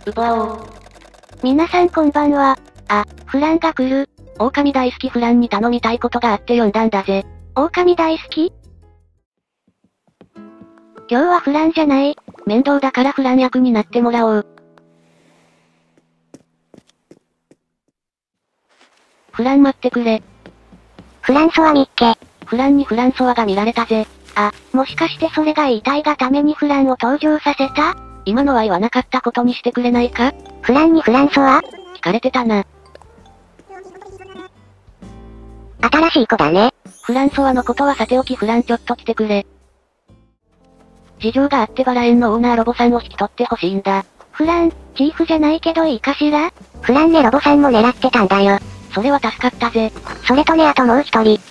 奪おう。 皆さんこんばんは。あ、フランが来る。 狼大好きフランに頼みたいことがあって呼んだんだぜ。 狼大好き？今日はフランじゃない。 面倒だからフラン役になってもらおう。フラン待ってくれ。 フランソワ見っけ。 フランにフランソワが見られたぜ。 あ、もしかしてそれが言いたいがためにフランを登場させた？ 今のは言わなかったことにしてくれないか？ フランにフランソワ？ 聞かれてたな。 新しい子だね。 フランソワのことはさておきフランちょっと来てくれ。事情があってバラ園のオーナーロボさんを引き取ってほしいんだ。 フラン、チーフじゃないけどいいかしら？フランねロボさんも狙ってたんだよ。 それは助かったぜ。 それとねあともう一人。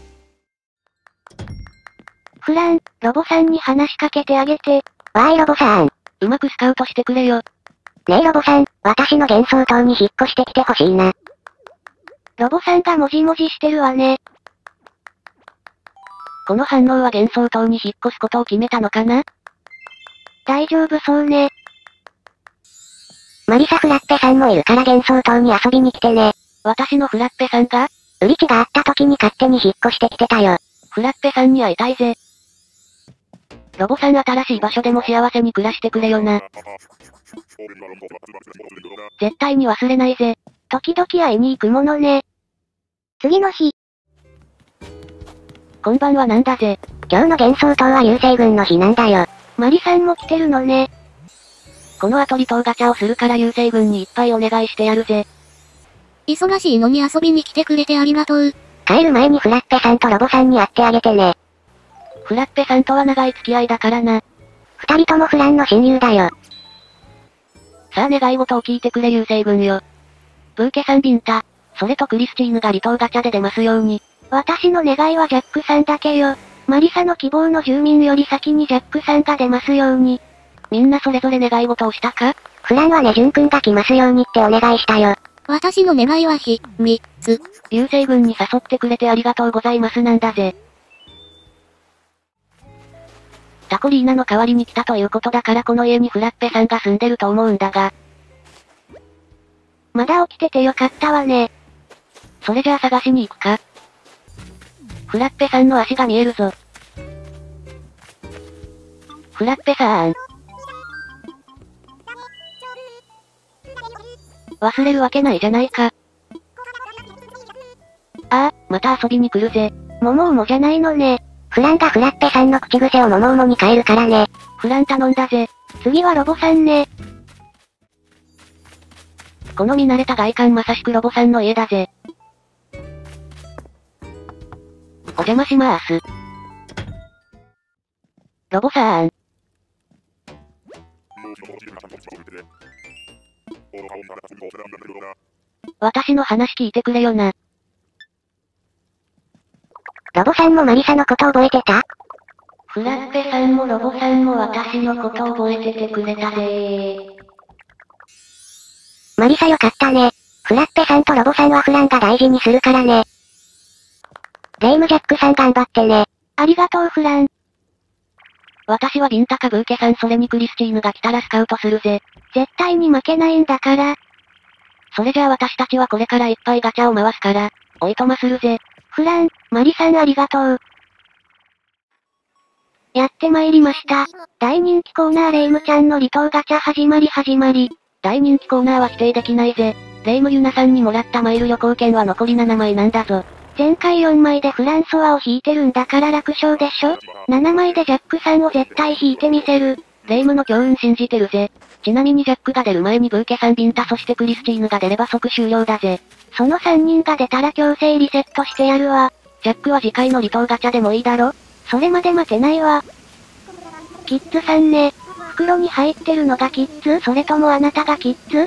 フラン、ロボさんに話しかけてあげて。わーいロボさん。 うまくスカウトしてくれよ。 ねえロボさん、私の幻想島に引っ越してきてほしいな。ロボさんがもじもじしてるわね。 この反応は幻想島に引っ越すことを決めたのかな？ 大丈夫そうね。マリサフラッペさんもいるから幻想島に遊びに来てね。 私のフラッペさんが？ ウリチがあった時に勝手に引っ越してきてたよ。 フラッペさんに会いたいぜ。ロボさん新しい場所でも幸せに暮らしてくれよな。絶対に忘れないぜ。 時々会いに行くものね。次の日。 こんばんはなんだぜ。 今日の幻想島は流星群の日なんだよ。マリさんも来てるのね。 この後離島ガチャをするから流星群にいっぱいお願いしてやるぜ。 忙しいのに遊びに来てくれてありがとう。 帰る前にフラッペさんとロボさんに会ってあげてね。 フラッペさんとは長い付き合いだからな。 二人ともフランの親友だよ。 さあ願い事を聞いてくれ流星群よ。ブーケさんビンタ、それとクリスチーヌが離島ガチャで出ますように。 私の願いはジャックさんだけよ。マリサの希望の住民より先にジャックさんが出ますように。 みんなそれぞれ願い事をしたか？ フランはねジュン君が来ますようにってお願いしたよ。 私の願いは秘密。 流星群に誘ってくれてありがとうございますなんだぜ。タコリーナの代わりに来たということだからこの家にフラッペさんが住んでると思うんだが。 まだ起きててよかったわね。 それじゃあ探しに行くか。フラッペさんの足が見えるぞ。フラッペさん。忘れるわけないじゃないか。ああ、また遊びに来るぜ。 モモウモじゃないのね。フランがフラッペさんの口癖をモモウモに変えるからね。 フラン頼んだぜ。 次はロボさんね。 この見慣れた外観まさしくロボさんの家だぜ。お邪魔しまーす。ロボさん。私の話聞いてくれよな。 ロボさんもマリサのこと覚えてた？ フラッペさんもロボさんも私のこと覚えててくれたぜー。 マリサよかったね。フラッペさんとロボさんはフランが大事にするからね。レイムジャックさん頑張ってね。ありがとうフラン。 私はビンタかブーケさんそれにクリスチーヌが来たらスカウトするぜ。 絶対に負けないんだから。 それじゃあ私たちはこれからいっぱいガチャを回すから、おいとまするぜ。 フラン、マリさんありがとう。やってまいりました。大人気コーナーレイムちゃんの離島ガチャ始まり。 大人気コーナーは否定できないぜ。レイムユナさんにもらったマイル旅行券は残り7枚なんだぞ。 前回4枚でフランソワを引いてるんだから楽勝でしょ？ 7 枚でジャックさんを絶対引いてみせる。 レイムの強運信じてるぜ。ちなみにジャックが出る前にブーケさんビンタそしてクリスチーヌが出れば即終了だぜ。 その3人が出たら強制リセットしてやるわ。 ジャックは次回の離島ガチャでもいいだろ？ それまで待てないわ。キッズさんね。袋に入ってるのがキッズ？それともあなたがキッズ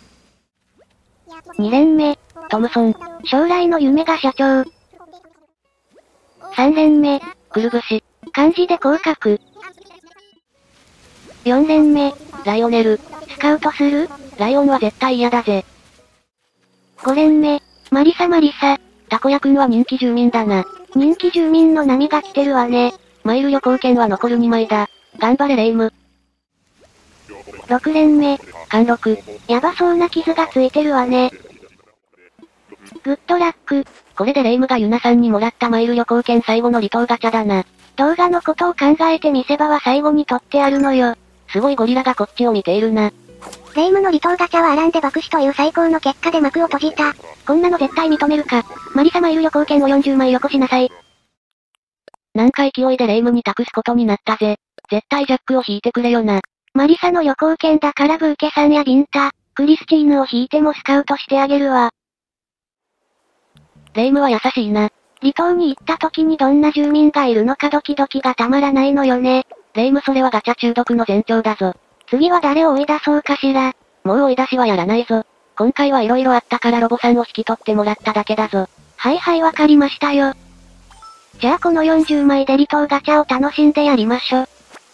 ？2連目。 トムソン。 将来の夢が社長。3連目。 くるぶし。 漢字で広角。4連目。 ライオネル。 スカウトする？ ライオンは絶対嫌だぜ。 5連目。マリサ。 タコヤくんは人気住民だな。 人気住民の波が来てるわね。 マイル旅行券は残る2枚だ。頑張れレイム。 6連目。 貫禄。 やばそうな傷がついてるわね。グッドラック。 これでレイムがユナさんにもらったマイル旅行券最後の離島ガチャだな。 動画のことを考えて見せ場は最後に取ってあるのよ。 すごいゴリラがこっちを見ているな。 レイムの離島ガチャはアランで爆死という最高の結果で幕を閉じた。こんなの絶対認めるか。マリサマイル旅行券を40枚よこしなさい。 なんか勢いでレイムに託すことになったぜ。絶対ジャックを引いてくれよな。 マリサの旅行券だからブーケさんやビンタ、クリスチーヌを引いてもスカウトしてあげるわ。 レイムは優しいな。 離島に行った時にどんな住民がいるのかドキドキがたまらないのよね。 レイムそれはガチャ中毒の前兆だぞ。 次は誰を追い出そうかしら。 もう追い出しはやらないぞ。今回は色々あったからロボさんを引き取ってもらっただけだぞ。 はいはいわかりましたよ。じゃあこの40枚で離島ガチャを楽しんでやりましょ。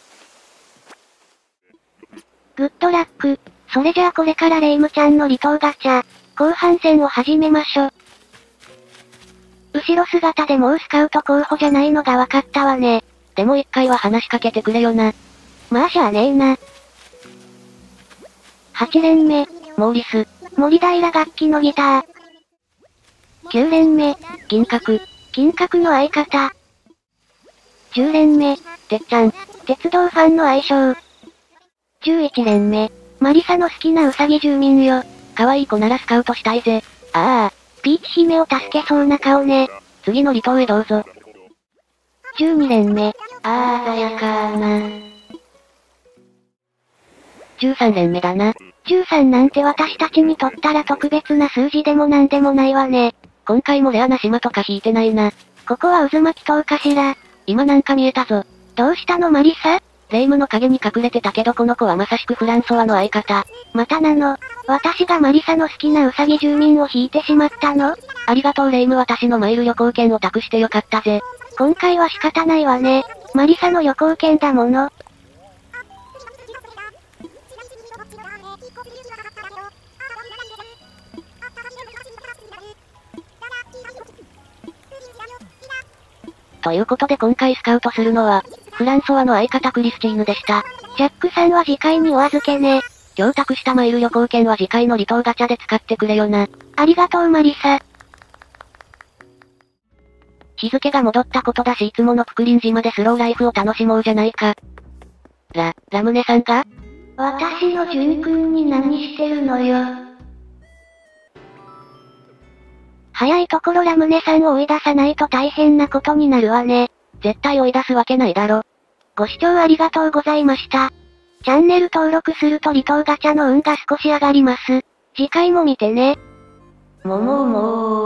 グッドラック。それじゃあこれからレイムちゃんの離島ガチャ、後半戦を始めましょ。後ろ姿でもうスカウト候補じゃないのが分かったわね。 でも一回は話しかけてくれよな。 まあしゃあねえな。8連目。 モーリス。 森平楽器のギター。9連目。 銀閣。 金閣の相方。10連目。 てっちゃん。 鉄道ファンの愛称。11連目。マリサの好きなウサギ住民よ。 可愛い子ならスカウトしたいぜ。 ああ、ピーチ姫を助けそうな顔ね。 次の離島へどうぞ。 12連目。 ああ、鮮やかな。13連目だな。 13なんて私たちにとったら特別な数字でもなんでもないわね。 今回もレアな島とか引いてないな。 ここは渦巻き島かしら。 今なんか見えたぞ。 どうしたのマリサ？ レイムの影に隠れてたけどこの子はまさしくフランソワの相方。 またなの。私がマリサの好きなウサギ住民を引いてしまったの？ ありがとうレイム私のマイル旅行券を託してよかったぜ。 今回は仕方ないわね。マリサの旅行券だもの。 ということで今回スカウトするのは、フランソワの相方クリスチーヌでした。 ジャックさんは次回にお預けね。 今日託したマイル旅行券は次回の離島ガチャで使ってくれよな。 ありがとうマリサ。 日付が戻ったことだしいつものプクリン島でスローライフを楽しもうじゃないか。ラムネさんが？ 私のジュン君に何してるのよ。早いところラムネさんを追い出さないと大変なことになるわね。 絶対追い出すわけないだろ。 ご視聴ありがとうございました。チャンネル登録すると離島ガチャの運が少し上がります。次回も見てね。 もも